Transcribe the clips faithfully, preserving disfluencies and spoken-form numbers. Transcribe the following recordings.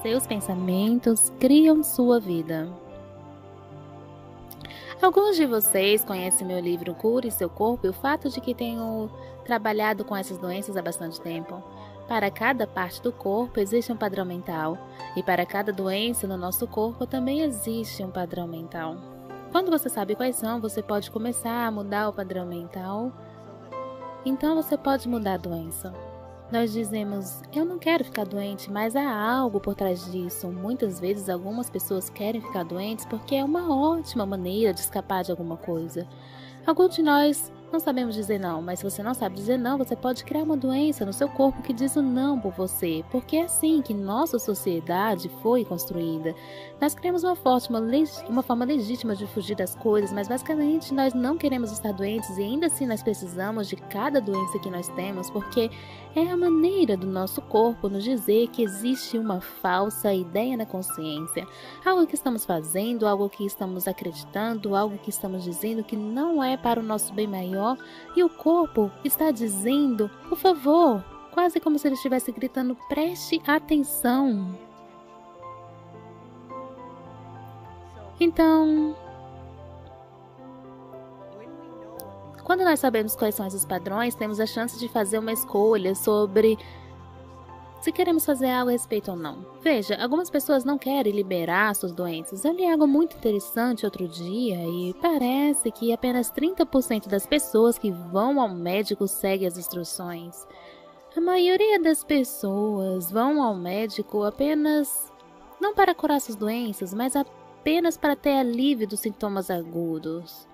Seus pensamentos criam sua vida. Alguns de vocês conhecem meu livro Cure Seu Corpo e o fato de que tenho trabalhado com essas doenças há bastante tempo. Para cada parte do corpo existe um padrão mental, e para cada doença no nosso corpo também existe um padrão mental. Quando você sabe quais são, você pode começar a mudar o padrão mental, então você pode mudar a doença. Nós dizemos, eu não quero ficar doente, mas há algo por trás disso. Muitas vezes algumas pessoas querem ficar doentes porque é uma ótima maneira de escapar de alguma coisa. Alguns de nós não sabemos dizer não, mas se você não sabe dizer não, você pode criar uma doença no seu corpo que diz o não por você, porque é assim que nossa sociedade foi construída. Nós criamos uma forma, uma forma legítima de fugir das coisas, mas basicamente nós não queremos estar doentes e ainda assim nós precisamos de cada doença que nós temos, porque é a maneira do nosso corpo nos dizer que existe uma falsa ideia na consciência, algo que estamos fazendo, algo que estamos acreditando, algo que estamos dizendo que não é para o nosso bem maior. E o corpo está dizendo, por favor, quase como se ele estivesse gritando, preste atenção. Então, quando nós sabemos quais são esses padrões, temos a chance de fazer uma escolha sobre se queremos fazer algo a respeito ou não. Veja, algumas pessoas não querem liberar suas doenças. Eu li algo muito interessante outro dia e parece que apenas trinta por cento das pessoas que vão ao médico seguem as instruções. A maioria das pessoas vão ao médico apenas, não para curar suas doenças, mas apenas para ter alívio dos sintomas agudos,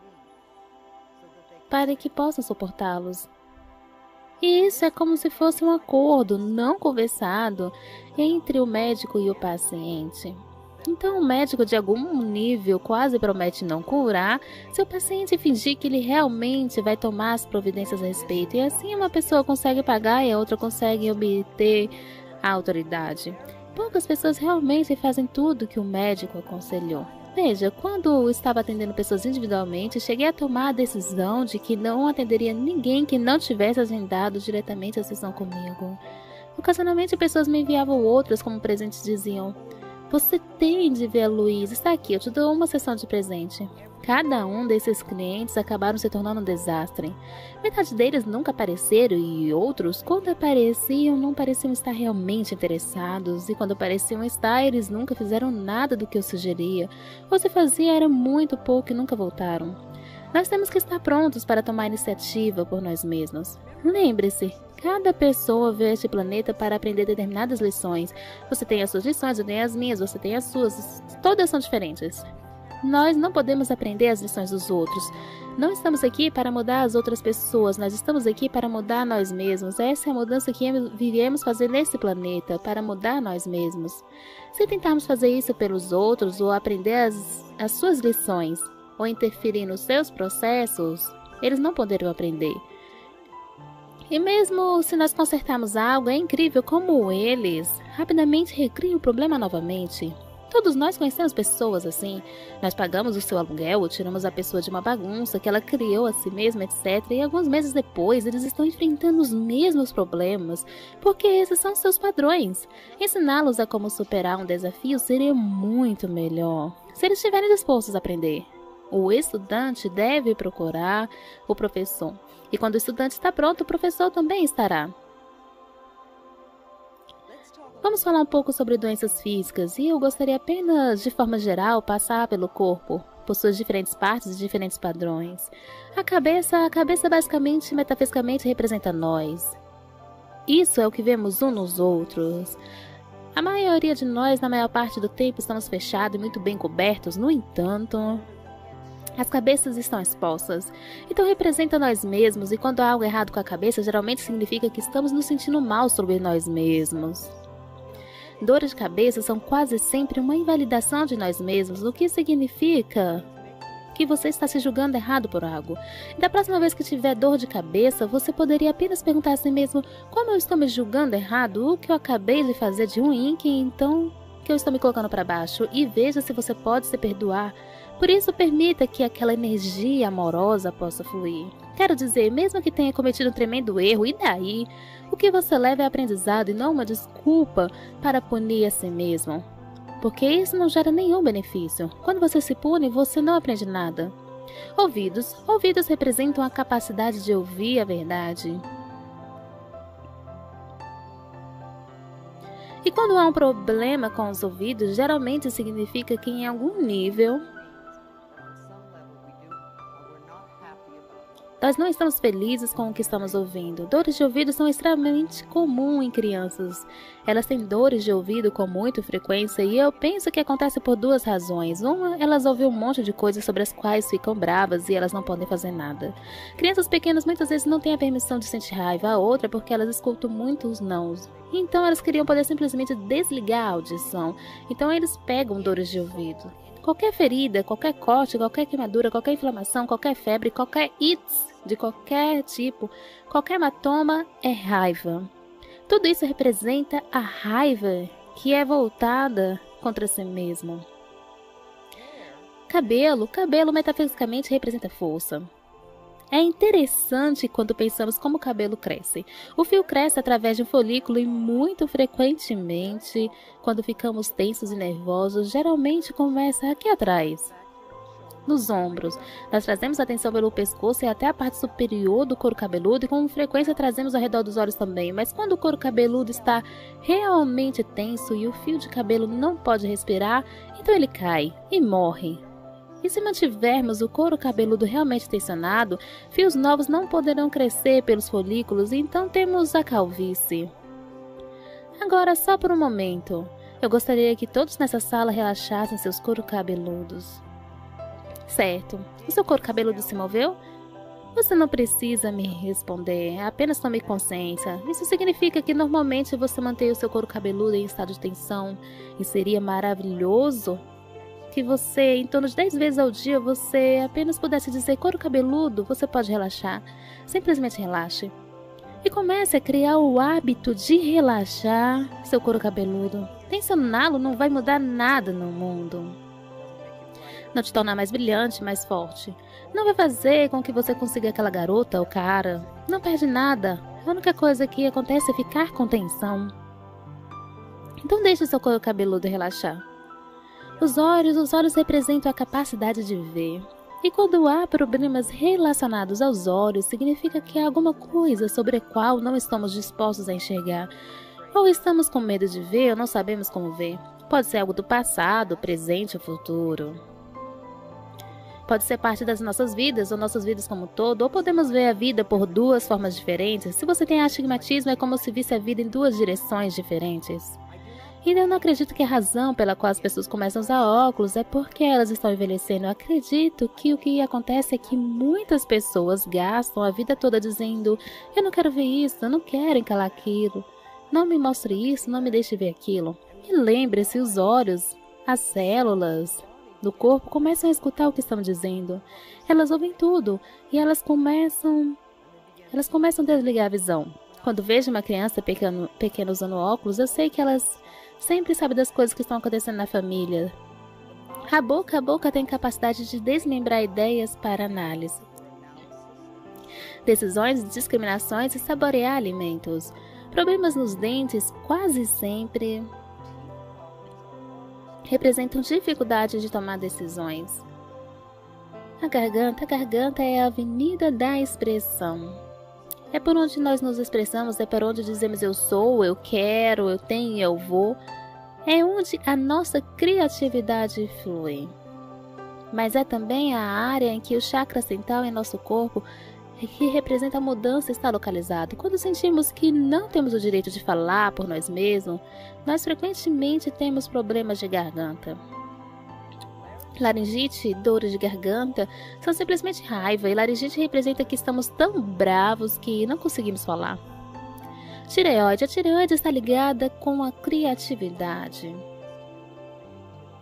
para que possam suportá-los. E isso é como se fosse um acordo não conversado entre o médico e o paciente. Então o médico de algum nível quase promete não curar se o paciente fingir que ele realmente vai tomar as providências a respeito. E assim uma pessoa consegue pagar e a outra consegue obter a autoridade. Poucas pessoas realmente fazem tudo que o médico aconselhou. Veja, quando eu estava atendendo pessoas individualmente, cheguei a tomar a decisão de que não atenderia ninguém que não tivesse agendado diretamente a sessão comigo. Ocasionalmente, pessoas me enviavam outras como presentes e diziam, você tem de ver a Luísa, está aqui, eu te dou uma sessão de presente. Cada um desses clientes acabaram se tornando um desastre. Metade deles nunca apareceram e outros, quando apareciam, não pareciam estar realmente interessados. E quando pareciam estar, eles nunca fizeram nada do que eu sugeria. Ou se fazia era muito pouco e nunca voltaram. Nós temos que estar prontos para tomar iniciativa por nós mesmos. Lembre-se, cada pessoa veio a este planeta para aprender determinadas lições. Você tem as suas lições, eu tenho as minhas, você tem as suas. Todas são diferentes. Nós não podemos aprender as lições dos outros. Não estamos aqui para mudar as outras pessoas, nós estamos aqui para mudar nós mesmos. Essa é a mudança que viemos fazer nesse planeta, para mudar nós mesmos. Se tentarmos fazer isso pelos outros, ou aprender as, as suas lições, ou interferir nos seus processos, eles não poderão aprender. E mesmo se nós consertarmos algo, é incrível como eles rapidamente recriam o problema novamente. Todos nós conhecemos pessoas assim. Nós pagamos o seu aluguel ou tiramos a pessoa de uma bagunça que ela criou a si mesma, etcétera. E alguns meses depois, eles estão enfrentando os mesmos problemas, porque esses são seus padrões. Ensiná-los a como superar um desafio seria muito melhor se eles estiverem dispostos a aprender. O estudante deve procurar o professor. E quando o estudante está pronto, o professor também estará. Vamos falar um pouco sobre doenças físicas e eu gostaria apenas, de forma geral, passar pelo corpo, por suas diferentes partes e diferentes padrões. A cabeça, a cabeça basicamente, metafisicamente, representa nós. Isso é o que vemos uns nos outros. A maioria de nós, na maior parte do tempo, estamos fechados e muito bem cobertos, no entanto, as cabeças estão expostas, então representa nós mesmos, e quando há algo errado com a cabeça, geralmente significa que estamos nos sentindo mal sobre nós mesmos. Dores de cabeça são quase sempre uma invalidação de nós mesmos, o que significa que você está se julgando errado por algo. E da próxima vez que tiver dor de cabeça, você poderia apenas perguntar a si mesmo, como eu estou me julgando errado, o que eu acabei de fazer de ruim, que então que eu estou me colocando para baixo, e veja se você pode se perdoar. Por isso, permita que aquela energia amorosa possa fluir. Quero dizer, mesmo que tenha cometido um tremendo erro, e daí? O que você leva é aprendizado e não uma desculpa para punir a si mesmo. Porque isso não gera nenhum benefício. Quando você se pune, você não aprende nada. Ouvidos. Ouvidos representam a capacidade de ouvir a verdade. E quando há um problema com os ouvidos, geralmente significa que em algum nível nós não estamos felizes com o que estamos ouvindo. Dores de ouvido são extremamente comuns em crianças. Elas têm dores de ouvido com muita frequência e eu penso que acontece por duas razões. Uma, elas ouvem um monte de coisas sobre as quais ficam bravas e elas não podem fazer nada. Crianças pequenas muitas vezes não têm a permissão de sentir raiva. A outra é porque elas escutam muitos nãos. Então elas queriam poder simplesmente desligar a audição. Então eles pegam dores de ouvido. Qualquer ferida, qualquer corte, qualquer queimadura, qualquer inflamação, qualquer febre, qualquer itch de qualquer tipo, qualquer hematoma é raiva. Tudo isso representa a raiva que é voltada contra si mesmo. Cabelo, cabelo metafisicamente representa força. É interessante quando pensamos como o cabelo cresce. O fio cresce através de um folículo e muito frequentemente, quando ficamos tensos e nervosos, geralmente começa aqui atrás, nos ombros. Nós trazemos atenção pelo pescoço e até a parte superior do couro cabeludo e com frequência trazemos ao redor dos olhos também. Mas quando o couro cabeludo está realmente tenso e o fio de cabelo não pode respirar, então ele cai e morre. E se mantivermos o couro cabeludo realmente tensionado, fios novos não poderão crescer pelos folículos e então temos a calvície. Agora, só por um momento, eu gostaria que todos nessa sala relaxassem seus couro cabeludos. Certo, o seu couro cabeludo se moveu? Você não precisa me responder, apenas tome consciência. Isso significa que normalmente você mantém o seu couro cabeludo em estado de tensão e seria maravilhoso que você, em torno de dez vezes ao dia, você apenas pudesse dizer: couro cabeludo, você pode relaxar. Simplesmente relaxe. E comece a criar o hábito de relaxar seu couro cabeludo. Tensioná-lo não vai mudar nada no mundo. Não te tornar mais brilhante, mais forte. Não vai fazer com que você consiga aquela garota ou cara. Não perde nada. A única coisa que acontece é ficar com tensão. Então deixe seu couro cabeludo relaxar. Os olhos, os olhos representam a capacidade de ver. E quando há problemas relacionados aos olhos, significa que há alguma coisa sobre a qual não estamos dispostos a enxergar. Ou estamos com medo de ver ou não sabemos como ver. Pode ser algo do passado, presente ou futuro. Pode ser parte das nossas vidas ou nossas vidas como um todo, ou podemos ver a vida por duas formas diferentes. Se você tem astigmatismo, é como se visse a vida em duas direções diferentes. E eu não acredito que a razão pela qual as pessoas começam a usar óculos é porque elas estão envelhecendo. Eu acredito que o que acontece é que muitas pessoas gastam a vida toda dizendo: eu não quero ver isso, eu não quero encarar aquilo, não me mostre isso, não me deixe ver aquilo. E lembre-se, os olhos, as células do corpo começam a escutar o que estão dizendo. Elas ouvem tudo e elas começam, elas começam a desligar a visão. Quando vejo uma criança pequeno, pequena usando óculos, eu sei que elas sempre sabem das coisas que estão acontecendo na família. A boca, a boca tem capacidade de desmembrar ideias para análise, decisões, discriminações e saborear alimentos. Problemas nos dentes quase sempre representam dificuldade de tomar decisões. A garganta, a garganta é a avenida da expressão. É por onde nós nos expressamos, é por onde dizemos eu sou, eu quero, eu tenho, eu vou. É onde a nossa criatividade flui. Mas é também a área em que o chakra central em nosso corpo, que representa a mudança, está localizado. Quando sentimos que não temos o direito de falar por nós mesmos, nós frequentemente temos problemas de garganta. Laringite, dores de garganta, são simplesmente raiva, e laringite representa que estamos tão bravos que não conseguimos falar. Tireoide, a tireoide está ligada com a criatividade.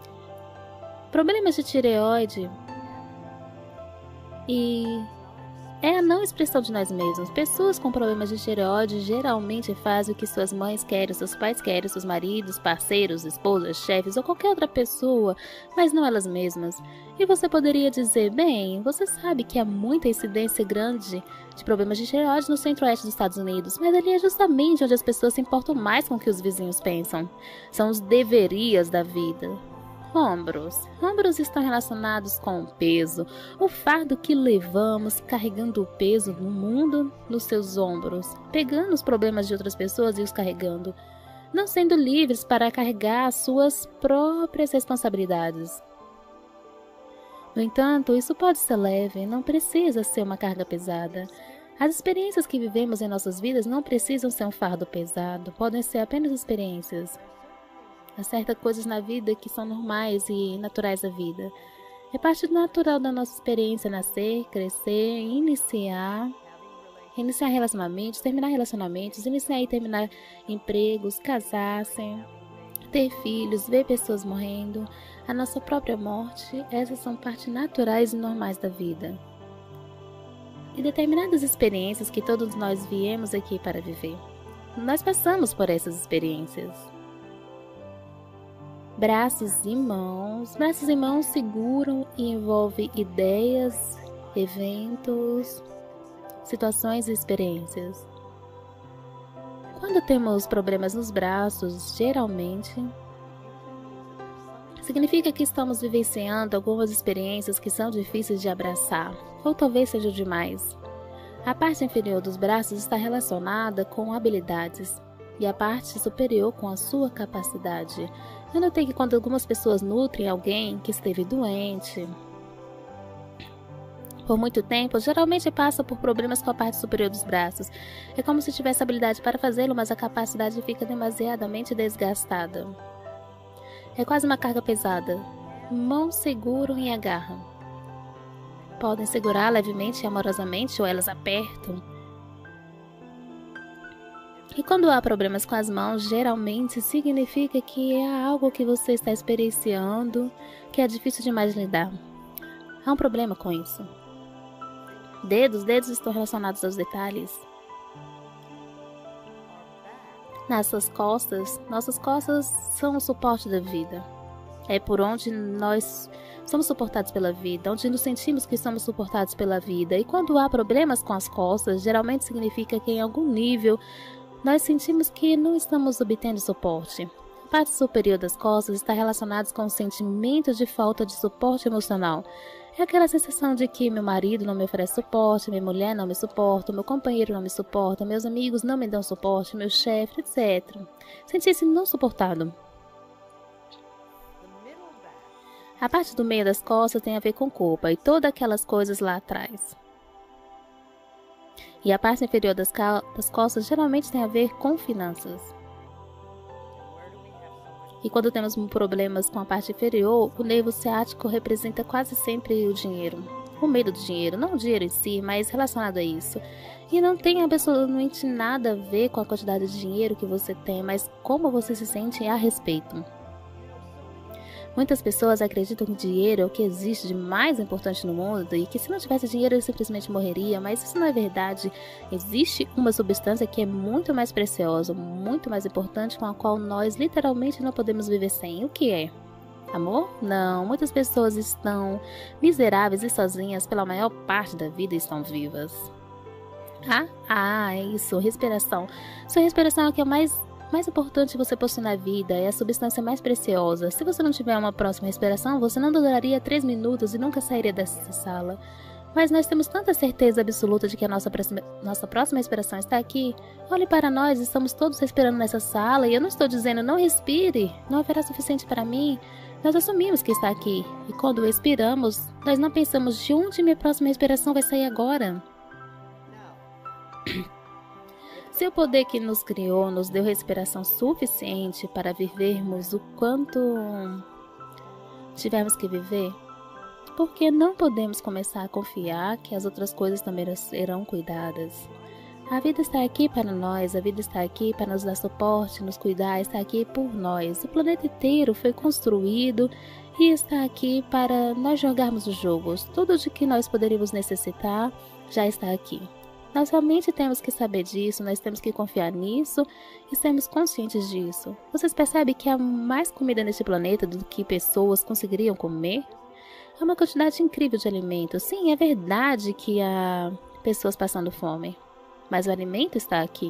Problemas de tireoide e é a não expressão de nós mesmos. Pessoas com problemas de tireoide geralmente fazem o que suas mães querem, seus pais querem, seus maridos, parceiros, esposas, chefes ou qualquer outra pessoa, mas não elas mesmas. E você poderia dizer, bem, você sabe que há muita incidência grande de problemas de tireoide no centro-oeste dos Estados Unidos, mas ali é justamente onde as pessoas se importam mais com o que os vizinhos pensam. São os deverias da vida. Ombros. Ombros estão relacionados com o peso, o fardo que levamos carregando o peso no mundo nos seus ombros, pegando os problemas de outras pessoas e os carregando, não sendo livres para carregar as suas próprias responsabilidades. No entanto, isso pode ser leve, não precisa ser uma carga pesada. As experiências que vivemos em nossas vidas não precisam ser um fardo pesado, podem ser apenas experiências. Há certas coisas na vida que são normais e naturais da vida. É parte natural da nossa experiência nascer, crescer, iniciar, iniciar relacionamentos, terminar relacionamentos, iniciar e terminar empregos, casar-se, ter filhos, ver pessoas morrendo, a nossa própria morte. Essas são partes naturais e normais da vida. E determinadas experiências que todos nós viemos aqui para viver. Nós passamos por essas experiências. Braços e mãos. Braços e mãos seguram e envolvem ideias, eventos, situações e experiências. Quando temos problemas nos braços, geralmente, significa que estamos vivenciando algumas experiências que são difíceis de abraçar, ou talvez sejam demais. A parte inferior dos braços está relacionada com habilidades, e a parte superior com a sua capacidade. Eu notei que quando algumas pessoas nutrem alguém que esteve doente por muito tempo, geralmente passa por problemas com a parte superior dos braços. É como se tivesse habilidade para fazê-lo, mas a capacidade fica demasiadamente desgastada. É quase uma carga pesada. Mãos seguram e agarram. Podem segurar levemente e amorosamente, ou elas apertam. E quando há problemas com as mãos, geralmente significa que é algo que você está experienciando que é difícil demais de lidar. Há um problema com isso. Dedos, dedos estão relacionados aos detalhes. Nossas costas, nossas costas são o suporte da vida. É por onde nós somos suportados pela vida, onde nos sentimos que somos suportados pela vida. E quando há problemas com as costas, geralmente significa que em algum nível nós sentimos que não estamos obtendo suporte. A parte superior das costas está relacionada com o sentimento de falta de suporte emocional. É aquela sensação de que meu marido não me oferece suporte, minha mulher não me suporta, meu companheiro não me suporta, meus amigos não me dão suporte, meu chefe, etcétera. Sentir-se não suportado. A parte do meio das costas tem a ver com culpa e todas aquelas coisas lá atrás. E a parte inferior das, das costas geralmente tem a ver com finanças. E quando temos problemas com a parte inferior, o nervo ciático representa quase sempre o dinheiro. O medo do dinheiro, não o dinheiro em si, mas relacionado a isso. E não tem absolutamente nada a ver com a quantidade de dinheiro que você tem, mas como você se sente a respeito. Muitas pessoas acreditam que dinheiro é o que existe de mais importante no mundo e que se não tivesse dinheiro ele simplesmente morreria, mas isso não é verdade. Existe uma substância que é muito mais preciosa, muito mais importante, com a qual nós literalmente não podemos viver sem. O que é? Amor? Não. Muitas pessoas estão miseráveis e sozinhas pela maior parte da vida e estão vivas. Ah, ah, é isso. Respiração. Sua respiração é o que é mais... mais importante você possui na vida, é a substância mais preciosa. Se você não tiver uma próxima respiração, você não duraria três minutos e nunca sairia dessa sala. Mas nós temos tanta certeza absoluta de que a nossa próxima, nossa próxima respiração está aqui. Olhe para nós, estamos todos respirando nessa sala e eu não estou dizendo não respire, não haverá suficiente para mim. Nós assumimos que está aqui e quando expiramos, nós não pensamos de onde minha próxima respiração vai sair agora. Se o poder que nos criou nos deu respiração suficiente para vivermos o quanto tivermos que viver, por que não podemos começar a confiar que as outras coisas também serão cuidadas? A vida está aqui para nós, a vida está aqui para nos dar suporte, nos cuidar, está aqui por nós. O planeta inteiro foi construído e está aqui para nós jogarmos os jogos. Tudo de que nós poderíamos necessitar já está aqui. Nós realmente temos que saber disso, nós temos que confiar nisso e sermos conscientes disso. Vocês percebem que há mais comida neste planeta do que pessoas conseguiriam comer? Há uma quantidade incrível de alimentos. Sim, é verdade que há pessoas passando fome, mas o alimento está aqui.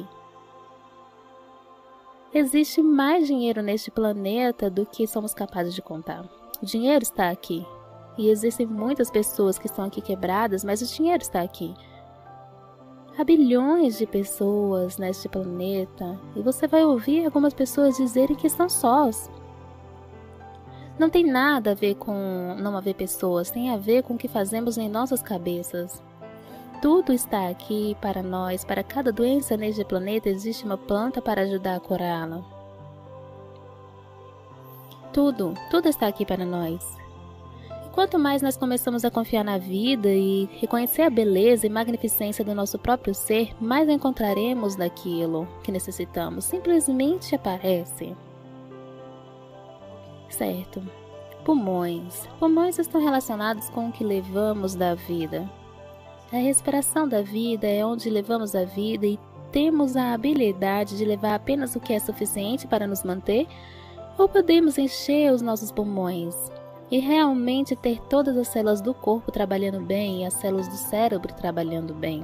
Existe mais dinheiro neste planeta do que somos capazes de contar. O dinheiro está aqui. E existem muitas pessoas que estão aqui quebradas, mas o dinheiro está aqui. Há bilhões de pessoas neste planeta e você vai ouvir algumas pessoas dizerem que estão sós. Não tem nada a ver com não haver pessoas, tem a ver com o que fazemos em nossas cabeças. Tudo está aqui para nós, para cada doença neste planeta existe uma planta para ajudar a curá-la. Tudo, tudo está aqui para nós. Quanto mais nós começamos a confiar na vida e reconhecer a beleza e magnificência do nosso próprio ser, mais encontraremos daquilo que necessitamos. Simplesmente aparece. Certo. Pulmões. Pulmões estão relacionados com o que levamos da vida. A respiração da vida é onde levamos a vida e temos a habilidade de levar apenas o que é suficiente para nos manter, ou podemos encher os nossos pulmões e realmente ter todas as células do corpo trabalhando bem e as células do cérebro trabalhando bem.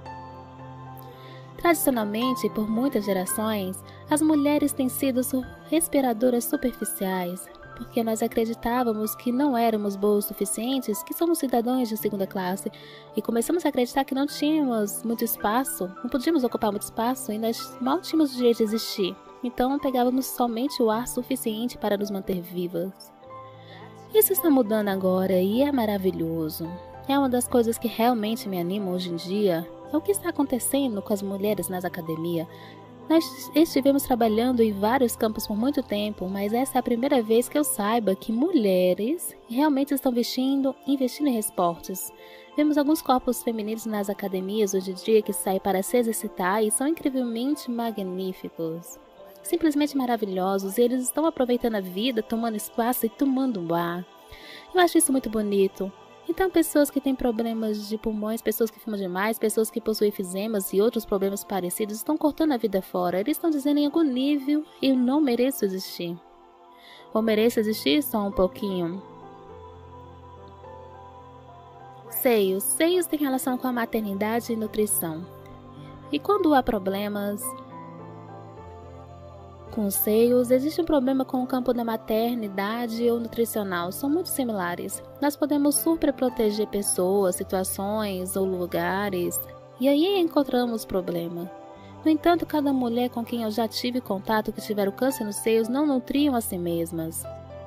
Tradicionalmente, por muitas gerações, as mulheres têm sido respiradoras superficiais, porque nós acreditávamos que não éramos boas o suficientes, que somos cidadãos de segunda classe, e começamos a acreditar que não tínhamos muito espaço, não podíamos ocupar muito espaço, e nós mal tínhamos o direito de existir. Então pegávamos somente o ar suficiente para nos manter vivas. Isso está mudando agora e é maravilhoso. É uma das coisas que realmente me animam hoje em dia. É o que está acontecendo com as mulheres nas academias. Nós estivemos trabalhando em vários campos por muito tempo, mas essa é a primeira vez que eu saiba que mulheres realmente estão vestindo, investindo em esportes. Vemos alguns corpos femininos nas academias hoje em dia que saem para se exercitar e são incrivelmente magníficos. Simplesmente maravilhosos, e eles estão aproveitando a vida, tomando espaço e tomando ar. Eu acho isso muito bonito. Então, pessoas que têm problemas de pulmões, pessoas que fumam demais, pessoas que possuem efemas e outros problemas parecidos estão cortando a vida fora. Eles estão dizendo em algum nível, eu não mereço existir. Ou mereço existir só um pouquinho. Seios. Seios têm relação com a maternidade e nutrição. E quando há problemas com os seios, existe um problema com o campo da maternidade ou nutricional, são muito similares. Nós podemos superproteger pessoas, situações ou lugares, e aí encontramos problema. No entanto, cada mulher com quem eu já tive contato que tiveram câncer nos seios não nutriam a si mesmas.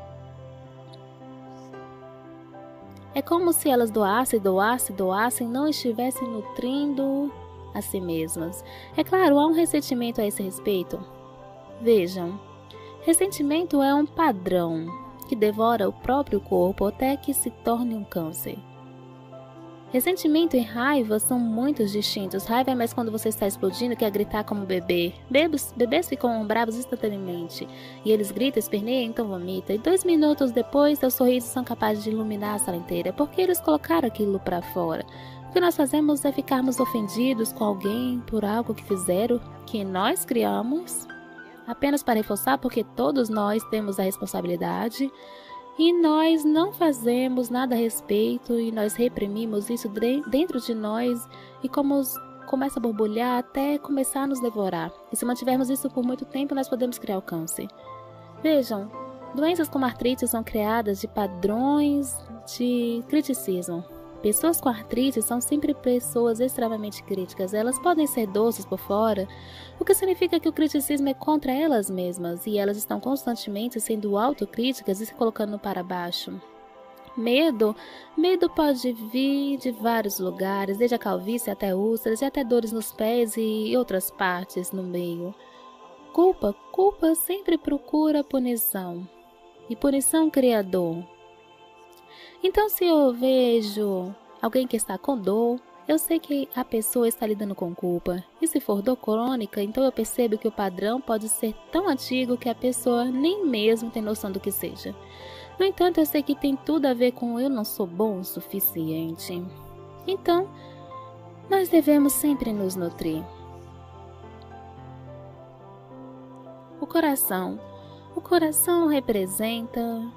É como se elas doassem, doassem, doassem, não estivessem nutrindo a si mesmas. É claro, há um ressentimento a esse respeito. Vejam, ressentimento é um padrão que devora o próprio corpo até que se torne um câncer. Ressentimento e raiva são muito distintos. Raiva é mais quando você está explodindo, quer gritar como um bebê. Bebês, bebês ficam bravos instantaneamente. E eles gritam, esperneiam, então vomitam. E dois minutos depois, seus sorrisos são capazes de iluminar a sala inteira, porque eles colocaram aquilo para fora. O que nós fazemos é ficarmos ofendidos com alguém por algo que fizeram, que nós criamos, apenas para reforçar, porque todos nós temos a responsabilidade e nós não fazemos nada a respeito e nós reprimimos isso dentro de nós e como começa a borbulhar até começar a nos devorar. E se mantivermos isso por muito tempo, nós podemos criar o câncer. Vejam, doenças como artrite são criadas de padrões de criticismo. Pessoas com artrite são sempre pessoas extremamente críticas. Elas podem ser doces por fora, o que significa que o criticismo é contra elas mesmas e elas estão constantemente sendo autocríticas e se colocando para baixo. Medo. Medo pode vir de vários lugares, desde a calvície até úlceras e até dores nos pés e outras partes no meio. Culpa. Culpa sempre procura punição. E punição cria dor. Então, se eu vejo alguém que está com dor, eu sei que a pessoa está lidando com culpa. E se for dor crônica, então eu percebo que o padrão pode ser tão antigo que a pessoa nem mesmo tem noção do que seja. No entanto, eu sei que tem tudo a ver com eu não sou bom o suficiente. Então, nós devemos sempre nos nutrir. O coração. O coração representa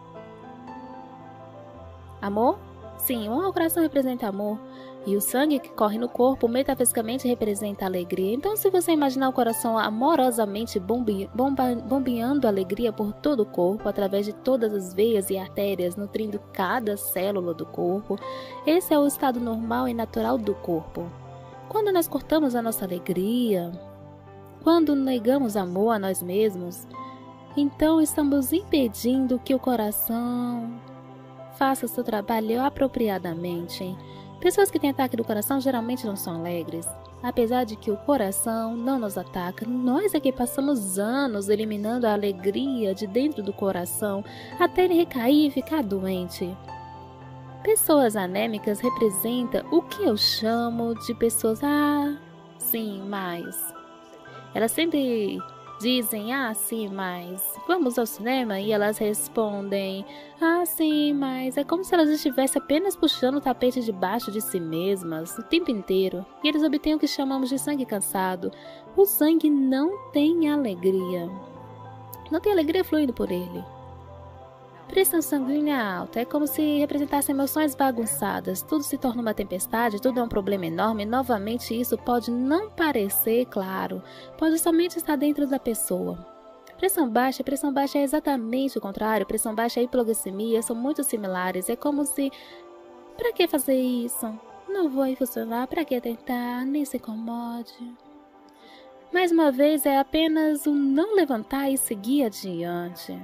amor? Sim, o coração representa amor. E o sangue que corre no corpo metafisicamente representa alegria. Então, se você imaginar o coração amorosamente bombe, bomba, bombeando alegria por todo o corpo, através de todas as veias e artérias, nutrindo cada célula do corpo, esse é o estado normal e natural do corpo. Quando nós cortamos a nossa alegria, quando negamos amor a nós mesmos, então estamos impedindo que o coração faça seu trabalho apropriadamente. Pessoas que têm ataque do coração geralmente não são alegres. Apesar de que o coração não nos ataca, nós é que passamos anos eliminando a alegria de dentro do coração até ele recair e ficar doente. Pessoas anêmicas representam o que eu chamo de pessoas, ah, sim, mas. Elas sempre dizem, ah, sim, mas vamos ao cinema? E elas respondem, ah, sim, mas é como se elas estivessem apenas puxando o tapete debaixo de si mesmas o tempo inteiro. E eles obtêm o que chamamos de sangue cansado. O sangue não tem alegria. Não tem alegria fluindo por ele. Pressão sanguínea alta é como se representasse emoções bagunçadas. Tudo se torna uma tempestade, tudo é um problema enorme. E, novamente, isso pode não parecer claro, pode somente estar dentro da pessoa. Pressão baixa, pressão baixa é exatamente o contrário. Pressão baixa e hipoglicemia são muito similares. É como se, para que fazer isso? Não vai funcionar, para que tentar? Nem se incomode. Mais uma vez, é apenas o não levantar e seguir adiante.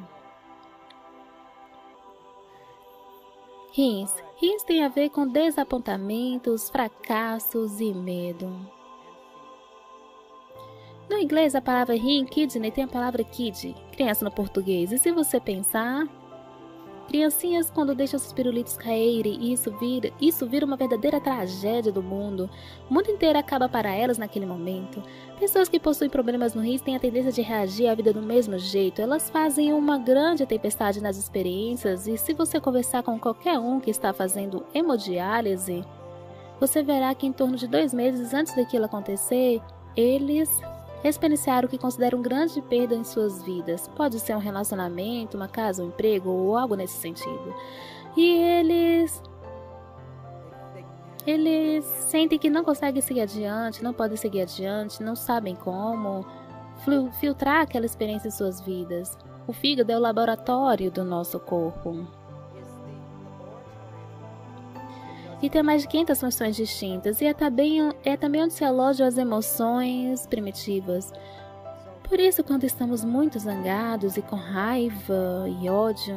Rins. Rins tem a ver com desapontamentos, fracassos e medo. No inglês, a palavra rim, kidney, tem a palavra kid, criança no português. E se você pensar, criancinhas quando deixam seus pirulitos caírem, isso vira, isso vira uma verdadeira tragédia do mundo. O mundo inteiro acaba para elas naquele momento. Pessoas que possuem problemas no rins têm a tendência de reagir à vida do mesmo jeito. Elas fazem uma grande tempestade nas experiências e se você conversar com qualquer um que está fazendo hemodiálise, você verá que em torno de dois meses antes daquilo acontecer, eles experienciaram o que consideram grande perda em suas vidas. Pode ser um relacionamento, uma casa, um emprego ou algo nesse sentido. E eles... Eles sentem que não conseguem seguir adiante, não podem seguir adiante, não sabem como filtrar aquela experiência em suas vidas. O fígado é o laboratório do nosso corpo. E tem mais de quinhentas funções distintas, e é também, é também onde se alojam as emoções primitivas. Por isso, quando estamos muito zangados e com raiva e ódio,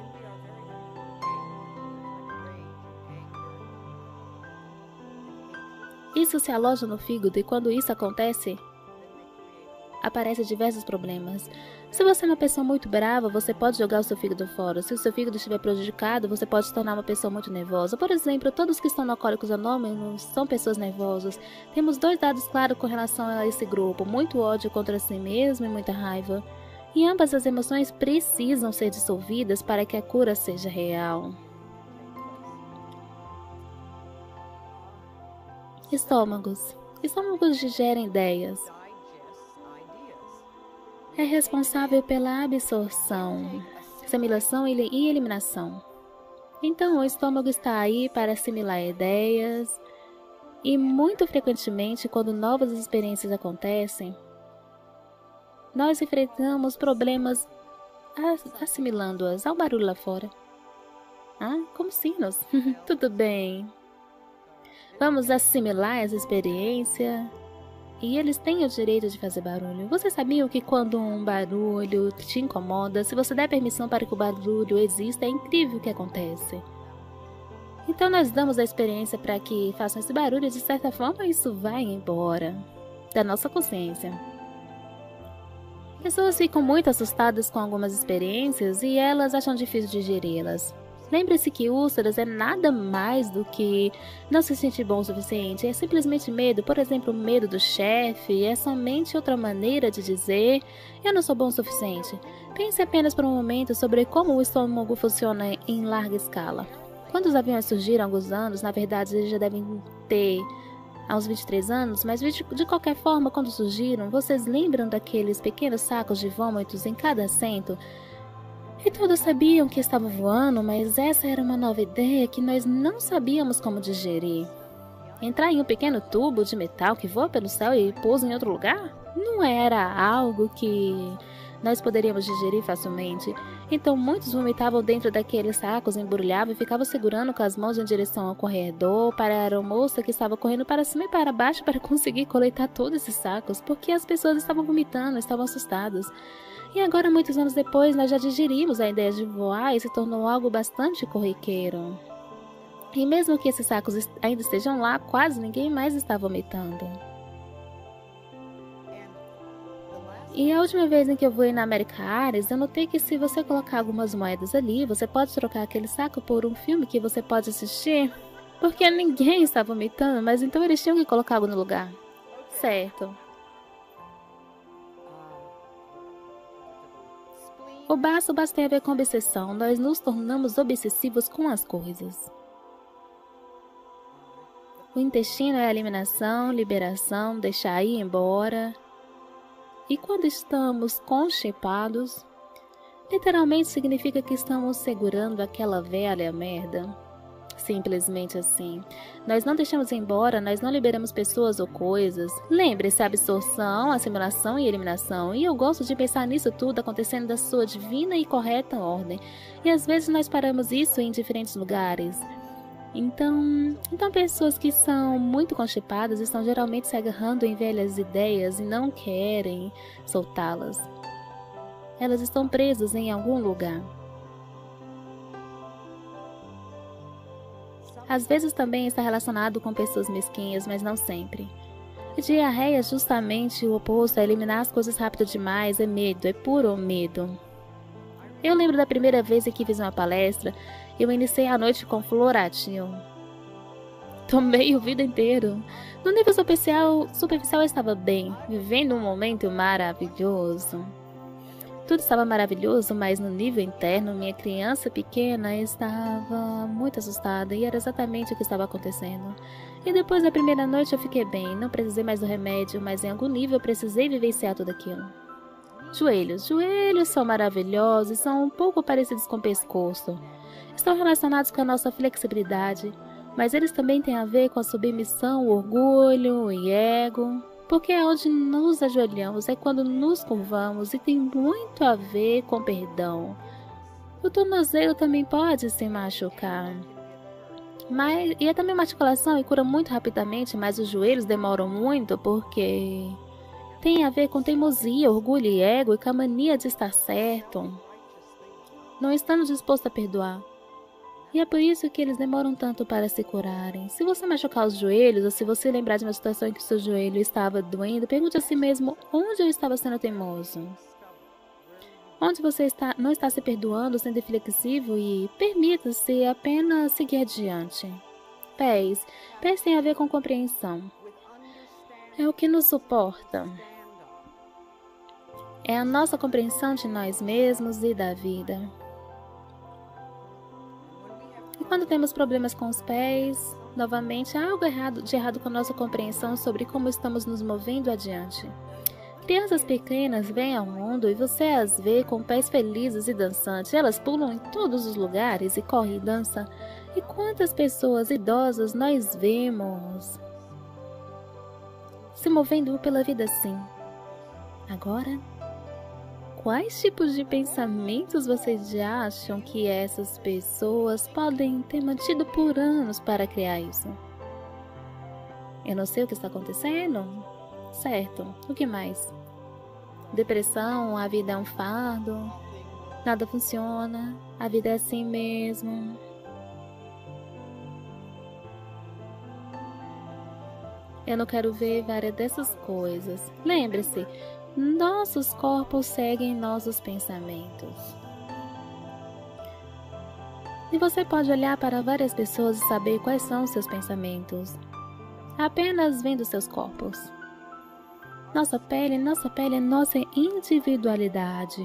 isso se aloja no fígado e quando isso acontece, aparecem diversos problemas. Se você é uma pessoa muito brava, você pode jogar o seu fígado fora. Se o seu fígado estiver prejudicado, você pode se tornar uma pessoa muito nervosa. Por exemplo, todos que estão no Alcoólicos Anônimos são pessoas nervosas. Temos dois dados claros com relação a esse grupo: muito ódio contra si mesmo e muita raiva. E ambas as emoções precisam ser dissolvidas para que a cura seja real. Estômagos. Estômagos digerem ideias. É responsável pela absorção, assimilação e eliminação. Então, o estômago está aí para assimilar ideias e, muito frequentemente, quando novas experiências acontecem, nós enfrentamos problemas assimilando-as. Há um barulho lá fora. Ah, como sinos. Tudo bem. Vamos assimilar essa experiência e eles têm o direito de fazer barulho. Você sabia que quando um barulho te incomoda, se você der permissão para que o barulho exista, é incrível o que acontece. Então nós damos a experiência para que façam esse barulho e de certa forma isso vai embora da nossa consciência. Pessoas ficam muito assustadas com algumas experiências e elas acham difícil digeri-las. Lembre-se que úlceras é nada mais do que não se sentir bom o suficiente. É simplesmente medo. Por exemplo, o medo do chefe é somente outra maneira de dizer eu não sou bom o suficiente. Pense apenas por um momento sobre como o estômago funciona em larga escala. Quando os aviões surgiram há alguns anos, na verdade eles já devem ter há uns vinte e três anos, mas de, de qualquer forma, quando surgiram, vocês lembram daqueles pequenos sacos de vômitos em cada assento? E todos sabiam que estavam voando, mas essa era uma nova ideia que nós não sabíamos como digerir. Entrar em um pequeno tubo de metal que voa pelo céu e pousa em outro lugar? Não era algo que nós poderíamos digerir facilmente. Então muitos vomitavam dentro daqueles sacos, embrulhavam e ficavam segurando com as mãos em direção ao corredor para a aeromoça que estava correndo para cima e para baixo para conseguir coletar todos esses sacos, porque as pessoas estavam vomitando, estavam assustadas. E agora, muitos anos depois, nós já digerimos a ideia de voar e se tornou algo bastante corriqueiro. E mesmo que esses sacos ainda estejam lá, quase ninguém mais está vomitando. E a última vez em que eu voei na America Airlines, eu notei que se você colocar algumas moedas ali, você pode trocar aquele saco por um filme que você pode assistir, porque ninguém está vomitando, mas então eles tinham que colocar algo no lugar. Certo. O baço basta tem a ver com obsessão, nós nos tornamos obsessivos com as coisas. O intestino é a eliminação, liberação, deixar ir embora. E quando estamos constipados, literalmente significa que estamos segurando aquela velha merda. Simplesmente assim. Nós não deixamos ir embora, nós não liberamos pessoas ou coisas. Lembre-se, absorção, assimilação e eliminação. E eu gosto de pensar nisso tudo acontecendo da sua divina e correta ordem. E às vezes nós paramos isso em diferentes lugares. Então, então pessoas que são muito constipadas estão geralmente se agarrando em velhas ideias e não querem soltá-las. Elas estão presas em algum lugar. Às vezes também está relacionado com pessoas mesquinhas, mas não sempre. E diarreia é justamente o oposto, é eliminar as coisas rápido demais, é medo, é puro medo. Eu lembro da primeira vez em que fiz uma palestra, eu iniciei a noite com Floratil. Tomei o vida inteiro. No nível superficial, superficial eu estava bem, vivendo um momento maravilhoso. Tudo estava maravilhoso, mas no nível interno, minha criança pequena estava muito assustada e era exatamente o que estava acontecendo. E depois da primeira noite eu fiquei bem, não precisei mais do remédio, mas em algum nível eu precisei vivenciar tudo aquilo. Joelhos. Joelhos são maravilhosos e são um pouco parecidos com o pescoço. Estão relacionados com a nossa flexibilidade, mas eles também têm a ver com a submissão, o orgulho e ego. Porque é onde nos ajoelhamos, é quando nos curvamos e tem muito a ver com perdão. O tornozelo também pode se machucar. Mas, e é também uma articulação e cura muito rapidamente, mas os joelhos demoram muito porque tem a ver com teimosia, orgulho e ego e com a mania de estar certo. Não estamos dispostos a perdoar. E é por isso que eles demoram tanto para se curarem. Se você machucar os joelhos, ou se você lembrar de uma situação em que o seu joelho estava doendo, pergunte a si mesmo onde eu estava sendo teimoso. Onde você está, não está se perdoando, sendo inflexível e permita-se apenas seguir adiante. Pés. Pés tem a ver com compreensão. É o que nos suporta. É a nossa compreensão de nós mesmos e da vida. Quando temos problemas com os pés, novamente há algo errado, de errado com a nossa compreensão sobre como estamos nos movendo adiante. Crianças pequenas vêm ao mundo e você as vê com pés felizes e dançantes. Elas pulam em todos os lugares e correm e dançam. E quantas pessoas idosas nós vemos se movendo pela vida assim? Agora, quais tipos de pensamentos vocês já acham que essas pessoas podem ter mantido por anos para criar isso? Eu não sei o que está acontecendo? Certo, o que mais? Depressão, a vida é um fardo, nada funciona, a vida é assim mesmo. Eu não quero ver várias dessas coisas. Lembre-se, nossos corpos seguem nossos pensamentos. E você pode olhar para várias pessoas e saber quais são os seus pensamentos, apenas vendo seus corpos. Nossa pele, nossa pele é nossa individualidade.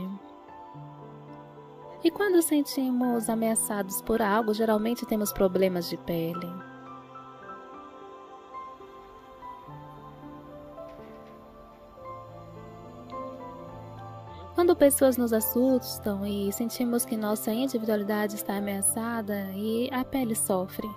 E quando sentimos ameaçados por algo, geralmente temos problemas de pele. Quando pessoas nos assustam e sentimos que nossa individualidade está ameaçada e a pele sofre.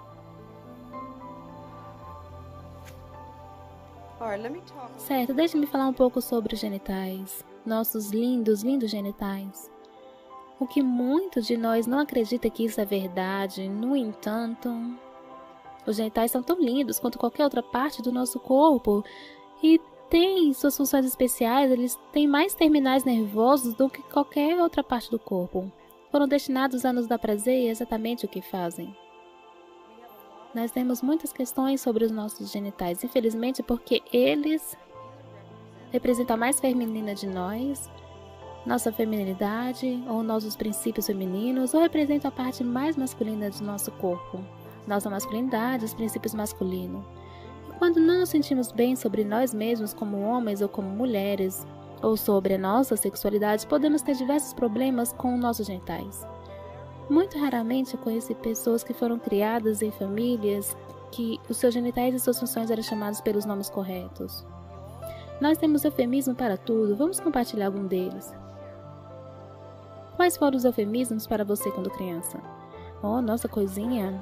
Certo, deixe-me falar um pouco sobre os genitais, nossos lindos, lindos genitais. O que muitos de nós não acreditam que isso é verdade, no entanto, os genitais são tão lindos quanto qualquer outra parte do nosso corpo e têm suas funções especiais, eles têm mais terminais nervosos do que qualquer outra parte do corpo. Foram destinados a nos dar prazer e é exatamente o que fazem. Nós temos muitas questões sobre os nossos genitais, infelizmente porque eles representam a mais feminina de nós, nossa feminilidade ou nossos princípios femininos, ou representam a parte mais masculina do nosso corpo, nossa masculinidade, os princípios masculinos. E quando não nos sentimos bem sobre nós mesmos como homens ou como mulheres, ou sobre a nossa sexualidade, podemos ter diversos problemas com nossos genitais. Muito raramente eu conheci pessoas que foram criadas em famílias que os seus genitais e suas funções eram chamados pelos nomes corretos. Nós temos eufemismo para tudo, vamos compartilhar algum deles. Quais foram os eufemismos para você quando criança? Oh, nossa coisinha.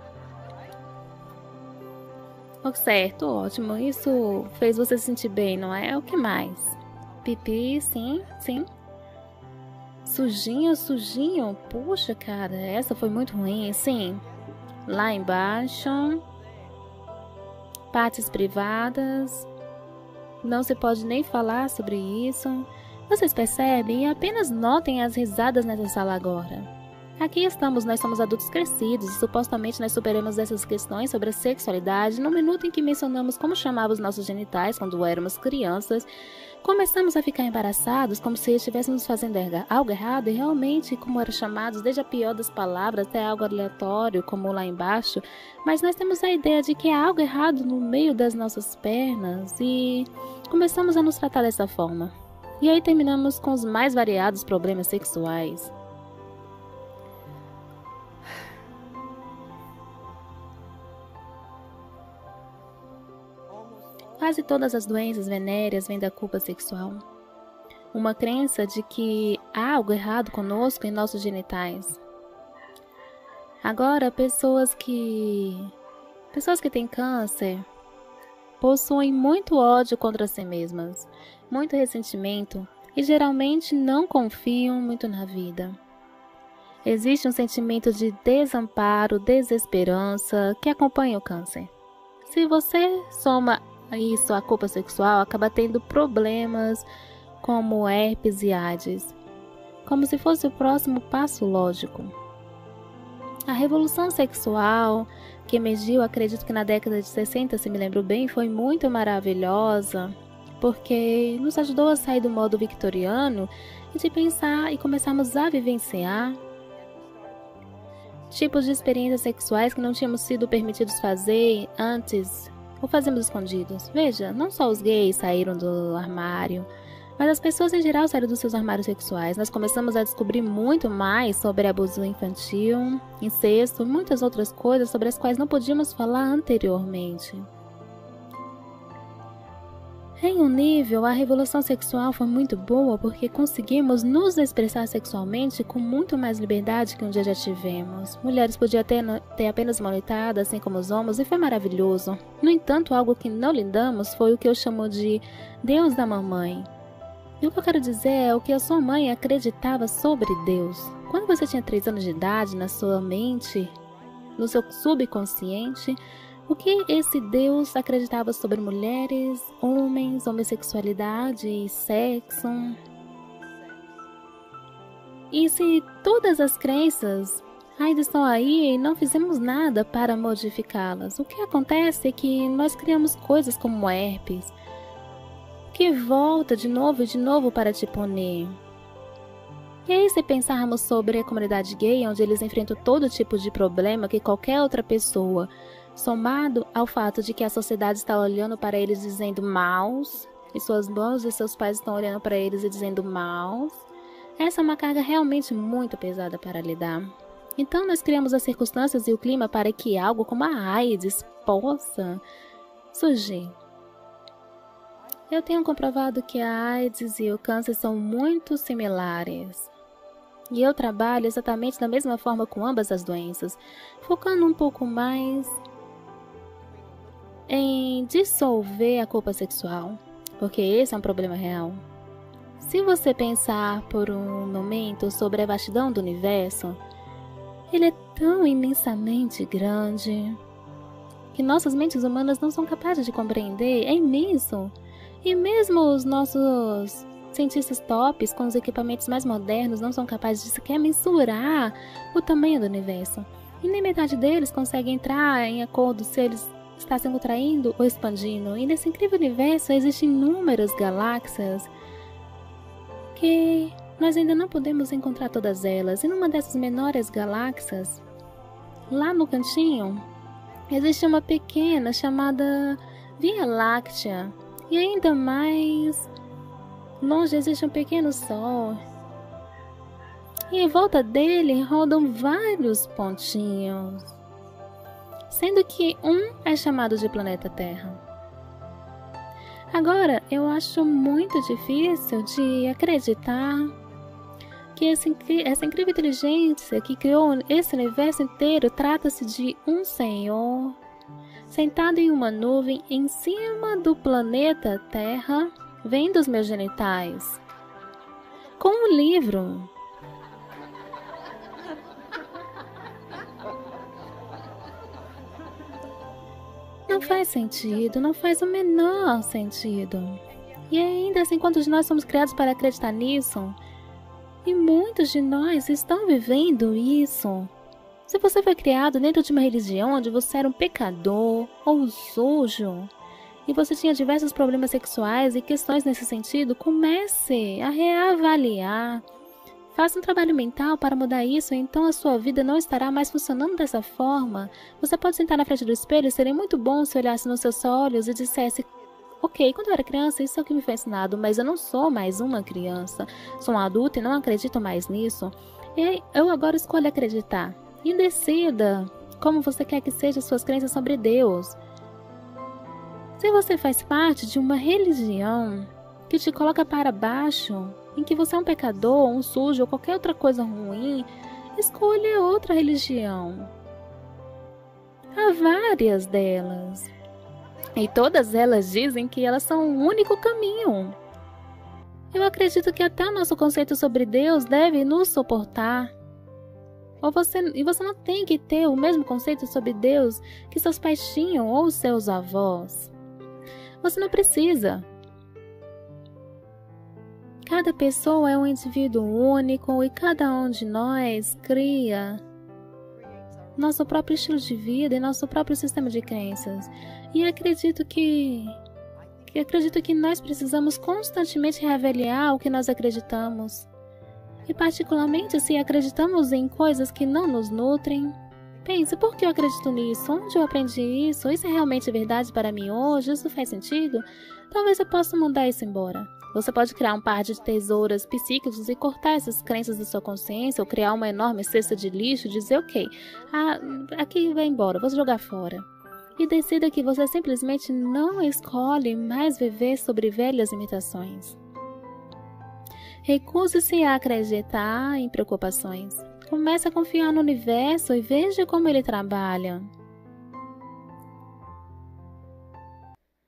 Oh, certo, ótimo, isso fez você se sentir bem, não é? O que mais? Pipi, sim, sim. Sujinho, sujinho? Puxa, cara, essa foi muito ruim, sim. Lá embaixo. Partes privadas. Não se pode nem falar sobre isso. Vocês percebem? E apenas notem as risadas nessa sala agora. Aqui estamos, nós somos adultos crescidos e supostamente nós superamos essas questões sobre a sexualidade no minuto em que mencionamos como chamávamos nossos genitais quando éramos crianças. Começamos a ficar embaraçados como se estivéssemos fazendo algo errado e realmente como eram chamados, desde a pior das palavras até algo aleatório como lá embaixo. Mas nós temos a ideia de que há algo errado no meio das nossas pernas e começamos a nos tratar dessa forma. E aí terminamos com os mais variados problemas sexuais. Quase todas as doenças venéreas vêm da culpa sexual. Uma crença de que há algo errado conosco em nossos genitais. Agora, pessoas que... Pessoas que têm câncer possuem muito ódio contra si mesmas, muito ressentimento e geralmente não confiam muito na vida. Existe um sentimento de desamparo, desesperança que acompanha o câncer. Se você soma isso à culpa sexual, acaba tendo problemas como herpes e AIDS, como se fosse o próximo passo lógico. A revolução sexual que emergiu, acredito que na década de sessenta, se me lembro bem, foi muito maravilhosa, porque nos ajudou a sair do modo victoriano e de pensar e começarmos a vivenciar tipos de experiências sexuais que não tínhamos sido permitidos fazer antes ou fazemos escondidos. Veja, não só os gays saíram do armário, mas as pessoas em geral saíram dos seus armários sexuais. Nós começamos a descobrir muito mais sobre abuso infantil, incesto e muitas outras coisas sobre as quais não podíamos falar anteriormente. Em um nível, a revolução sexual foi muito boa porque conseguimos nos expressar sexualmente com muito mais liberdade que um dia já tivemos. Mulheres podiam ter, ter apenas uma noitada, assim como os homens, e foi maravilhoso. No entanto, algo que não lidamos foi o que eu chamo de Deus da mamãe. E o que eu quero dizer é o que a sua mãe acreditava sobre Deus. Quando você tinha três anos de idade, na sua mente, no seu subconsciente, o que esse Deus acreditava sobre mulheres, homens, homossexualidade, sexo? E se todas as crenças ainda estão aí e não fizemos nada para modificá-las, o que acontece é que nós criamos coisas como herpes, que volta de novo e de novo para te punir. E aí, se pensarmos sobre a comunidade gay, onde eles enfrentam todo tipo de problema que qualquer outra pessoa, somado ao fato de que a sociedade está olhando para eles dizendo maus, e suas mãos e seus pais estão olhando para eles e dizendo maus, essa é uma carga realmente muito pesada para lidar. Então nós criamos as circunstâncias e o clima para que algo como a AIDS possa surgir. Eu tenho comprovado que a AIDS e o câncer são muito similares. E eu trabalho exatamente da mesma forma com ambas as doenças, focando um pouco mais em dissolver a culpa sexual, porque esse é um problema real. Se você pensar por um momento sobre a vastidão do universo, ele é tão imensamente grande que nossas mentes humanas não são capazes de compreender. É imenso. E mesmo os nossos cientistas tops com os equipamentos mais modernos não são capazes de sequer mensurar o tamanho do universo. E nem metade deles consegue entrar em acordo se eles está se contraindo ou expandindo. E nesse incrível universo existem inúmeras galáxias que nós ainda não podemos encontrar todas elas. E numa dessas menores galáxias, lá no cantinho, existe uma pequena chamada Via Láctea. E ainda mais longe existe um pequeno sol. E em volta dele rodam vários pontinhos, sendo que um é chamado de planeta Terra. Agora, eu acho muito difícil de acreditar que esse, essa incrível inteligência que criou esse universo inteiro trata-se de um senhor sentado em uma nuvem em cima do planeta Terra, vendo os meus genitais, com um livro. Não faz sentido, não faz o menor sentido. E ainda assim, quantos de nós somos criados para acreditar nisso? E muitos de nós estão vivendo isso. Se você foi criado dentro de uma religião onde você era um pecador ou sujo, e você tinha diversos problemas sexuais e questões nesse sentido, comece a reavaliar. Faça um trabalho mental para mudar isso, então a sua vida não estará mais funcionando dessa forma. Você pode sentar na frente do espelho e seria muito bom se olhasse nos seus olhos e dissesse: ok, quando eu era criança isso é o que me foi ensinado, mas eu não sou mais uma criança. Sou um adulto e não acredito mais nisso. E eu agora escolho acreditar. E decida como você quer que sejam suas crenças sobre Deus. Se você faz parte de uma religião que te coloca para baixo, em que você é um pecador, um sujo ou qualquer outra coisa ruim, escolha outra religião. Há várias delas. E todas elas dizem que elas são o único caminho. Eu acredito que até o nosso conceito sobre Deus deve nos suportar. Ou você, e você não tem que ter o mesmo conceito sobre Deus que seus pais tinham ou seus avós. Você não precisa. Cada pessoa é um indivíduo único e cada um de nós cria nosso próprio estilo de vida e nosso próprio sistema de crenças. E acredito que, que acredito que nós precisamos constantemente reavaliar o que nós acreditamos. E particularmente se acreditamos em coisas que não nos nutrem. Pense, por que eu acredito nisso? Onde eu aprendi isso? Isso é realmente verdade para mim hoje? Isso faz sentido? Talvez eu possa mandar isso embora. Você pode criar um par de tesouras psíquicos e cortar essas crenças da sua consciência, ou criar uma enorme cesta de lixo e dizer, ok, ah, aqui vai embora, vou jogar fora. E decida que você simplesmente não escolhe mais viver sobre velhas limitações. Recuse-se a acreditar em preocupações. Comece a confiar no universo e veja como ele trabalha.